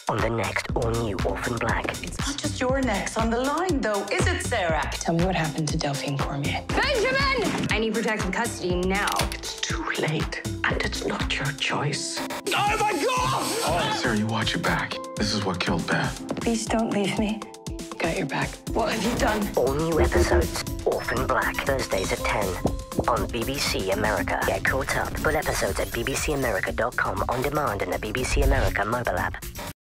on the next all-new Orphan Black. It's not just your neck's on the line, though, is it, Sarah? Tell me what happened to Delphine Cormier. Benjamin! I need protective custody now. It's too late, and it's not your choice. Oh my God! Sarah, you watch your back. This is what killed Beth. Please don't leave me. Got your back. What have you done? All new episodes, Orphan Black, Thursdays at 10 on BBC America. Get caught up. Full episodes at bbcamerica.com on demand and the BBC America mobile app.